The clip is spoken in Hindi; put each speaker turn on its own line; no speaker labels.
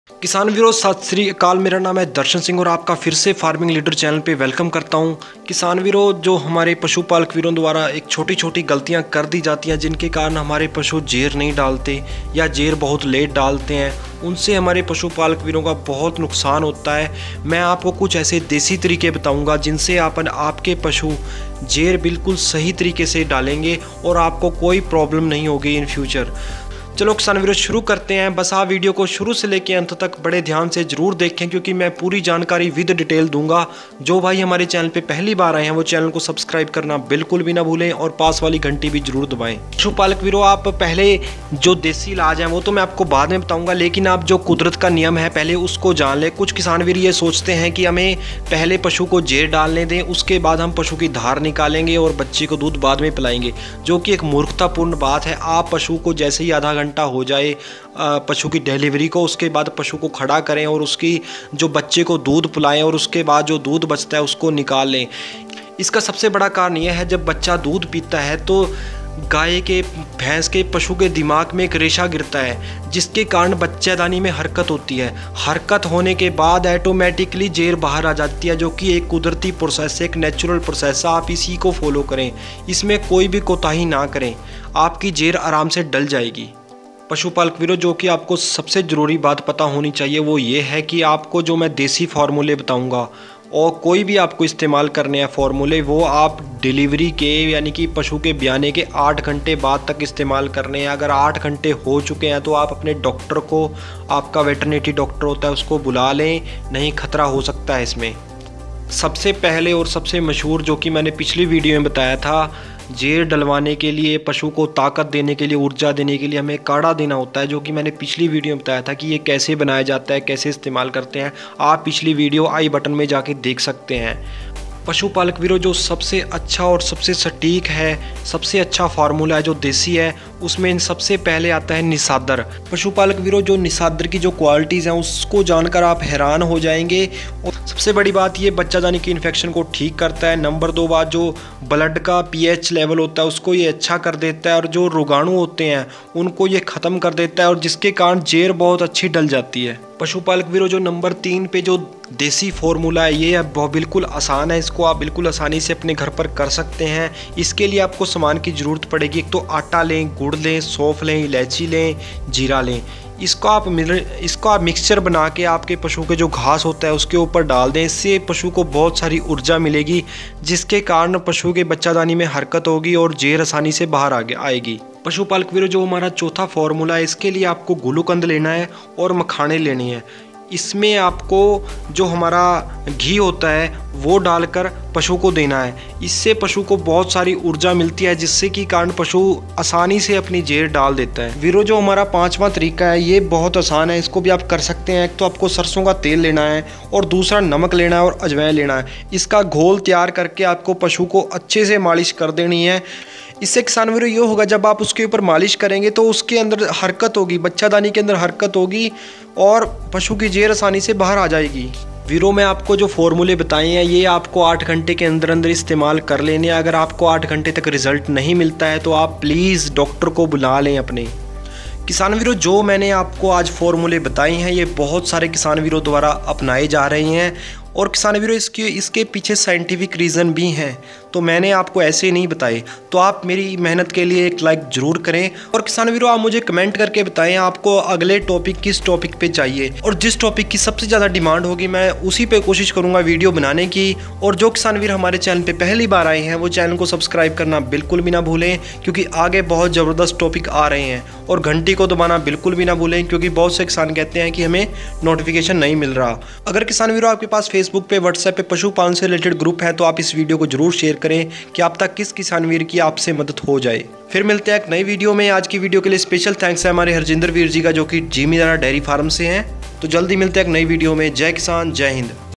किसान वीरों सत श्री अकाल। मेरा नाम है दर्शन सिंह और आपका फिर से फार्मिंग लीडर चैनल पे वेलकम करता हूं। किसान वीरों, जो हमारे पशुपालक वीरों द्वारा एक छोटी छोटी गलतियां कर दी जाती हैं जिनके कारण हमारे पशु जेर नहीं डालते या जेर बहुत लेट डालते हैं, उनसे हमारे पशुपालक वीरों का बहुत नुकसान होता है। मैं आपको कुछ ऐसे देसी तरीके बताऊंगा जिनसे आपके पशु जेर बिल्कुल सही तरीके से डालेंगे और आपको कोई प्रॉब्लम नहीं होगी इन फ्यूचर। चलो किसान वीरों शुरू करते हैं। बस आप वीडियो को शुरू से लेकर अंत तक बड़े ध्यान से जरूर देखें क्योंकि मैं पूरी जानकारी विद डिटेल दूंगा। जो भाई हमारे चैनल पे पहली बार आए हैं वो चैनल को सब्सक्राइब करना बिल्कुल भी ना भूलें और पास वाली घंटी भी जरूर दबाएं। पशुपालक वीरों, आप पहले जो देसी इलाज है वो तो मैं आपको बाद में बताऊंगा, लेकिन आप जो कुदरत का नियम है पहले उसको जान लें। कुछ किसान वीर ये सोचते हैं कि हमें पहले पशु को जेर डालने दें, उसके बाद हम पशु की धार निकालेंगे और बच्चे को दूध बाद में पिलाएंगे, जो कि एक मूर्खतापूर्ण बात है। आप पशु को जैसे ही आधा घंटा हो जाए पशु की डिलीवरी को, उसके बाद पशु को खड़ा करें और उसकी जो बच्चे को दूध पिलाएं और उसके बाद जो दूध बचता है उसको निकाल लें। इसका सबसे बड़ा कारण यह है, जब बच्चा दूध पीता है तो गाय के, भैंस के, पशु के दिमाग में एक रेशा गिरता है जिसके कारण बच्चेदानी में हरकत होती है। हरकत होने के बाद ऑटोमेटिकली जेर बाहर आ जाती है, जो कि एक कुदरती प्रोसेस है, एक नेचुरल प्रोसेस है। आप इसी को फॉलो करें, इसमें कोई भी कोताही ना करें, आपकी जेर आराम से डल जाएगी। पशुपालक वीरों, जो कि आपको सबसे ज़रूरी बात पता होनी चाहिए वो ये है कि आपको जो मैं देसी फार्मूले बताऊंगा और कोई भी आपको इस्तेमाल करने हैं फार्मूले, वो आप डिलीवरी के यानी कि पशु के ब्याने के 8 घंटे बाद तक इस्तेमाल करने हैं। अगर 8 घंटे हो चुके हैं तो आप अपने डॉक्टर को, आपका वेटरनरी डॉक्टर होता है उसको बुला लें, नहीं खतरा हो सकता है इसमें। सबसे पहले और सबसे मशहूर, जो कि मैंने पिछली वीडियो में बताया था, जेर डलवाने के लिए, पशु को ताकत देने के लिए, ऊर्जा देने के लिए हमें काढ़ा देना होता है, जो कि मैंने पिछली वीडियो में बताया था कि ये कैसे बनाया जाता है, कैसे इस्तेमाल करते हैं। आप पिछली वीडियो आई बटन में जाके देख सकते हैं। पशुपालक वीरों, जो सबसे अच्छा और सबसे सटीक है, सबसे अच्छा फार्मूला है जो देसी है, उसमें सबसे पहले आता है निसादर। पशुपालक वीरों, जो निसादर की जो क्वालिटीज़ हैं उसको जानकर आप हैरान हो जाएंगे। और सबसे बड़ी बात ये बच्चादानी की इन्फेक्शन को ठीक करता है। नंबर 2 बात, जो ब्लड का pH लेवल होता है उसको ये अच्छा कर देता है और जो रोगाणु होते हैं उनको ये ख़त्म कर देता है और जिसके कारण जेर बहुत अच्छी डल जाती है। पशुपालक वीरों, जो नंबर 3 पे जो देसी फार्मूला है ये बिल्कुल आसान है, इसको आप बिल्कुल आसानी से अपने घर पर कर सकते हैं। इसके लिए आपको सामान की ज़रूरत पड़ेगी। एक तो आटा लें, गुड़ लें, सौंफ लें, इलायची लें, जीरा लें। इसको आप मिक्सचर बना के आपके पशु के जो घास होता है उसके ऊपर डाल दें। इससे पशु को बहुत सारी ऊर्जा मिलेगी जिसके कारण पशु के बच्चादानी में हरकत होगी और जेर आसानी से बाहर आएगी। पशुपालक वीरों, जो हमारा चौथा फार्मूला है, इसके लिए आपको गुलूकंद लेना है और मखाने लेने हैं। इसमें आपको जो हमारा घी होता है वो डालकर पशु को देना है। इससे पशु को बहुत सारी ऊर्जा मिलती है जिससे कि कारण पशु आसानी से अपनी जेर डाल देता है। वीरों, जो हमारा 5वां तरीका है ये बहुत आसान है, इसको भी आप कर सकते हैं। एक तो आपको सरसों का तेल लेना है और दूसरा नमक लेना है और अजवाइन लेना है। इसका घोल तैयार करके आपको पशु को अच्छे से मालिश कर देनी है। इससे किसान वीरों ये होगा, जब आप उसके ऊपर मालिश करेंगे तो उसके अंदर हरकत होगी, बच्चादानी के अंदर हरकत होगी और पशु की जेर आसानी से बाहर आ जाएगी। वीरों, मैं आपको जो फार्मूले बताए हैं ये आपको 8 घंटे के अंदर अंदर इस्तेमाल कर लेने हैं। अगर आपको 8 घंटे तक रिजल्ट नहीं मिलता है तो आप प्लीज़ डॉक्टर को बुला लें अपने। किसान वीरों, जो मैंने आपको आज फार्मूले बताए हैं ये बहुत सारे किसान वीरों द्वारा अपनाए जा रहे हैं और किसान वीरों इसके पीछे साइंटिफिक रीज़न भी हैं, तो मैंने आपको ऐसे ही नहीं बताए। तो आप मेरी मेहनत के लिए एक लाइक ज़रूर करें और किसान वीरों आप मुझे कमेंट करके बताएं आपको अगले टॉपिक किस टॉपिक पे चाहिए और जिस टॉपिक की सबसे ज़्यादा डिमांड होगी मैं उसी पे कोशिश करूँगा वीडियो बनाने की। और जो किसान वीर हमारे चैनल पे पहली बार आए हैं वो चैनल को सब्सक्राइब करना बिल्कुल भी ना भूलें क्योंकि आगे बहुत ज़बरदस्त टॉपिक आ रहे हैं। और घंटी को दबाना बिल्कुल भी ना भूलें क्योंकि बहुत से किसान कहते हैं कि हमें नोटिफिकेशन नहीं मिल रहा। अगर किसान वीरों आपके पास फेसबुक पे, व्हाट्सएप पे पशुपालन से रिलेटेड ग्रुप है तो आप इस वीडियो को जरूर शेयर करें कि आप तक किस किसान वीर की आपसे मदद हो जाए। फिर मिलते हैं एक नई वीडियो में। आज की वीडियो के लिए स्पेशल थैंक्स है हमारे हरजिंदर वीर जी का, जो कि जिमीदारा डेयरी फार्म से हैं। तो जल्दी मिलते हैं एक नई वीडियो में। जय किसान, जय हिंद।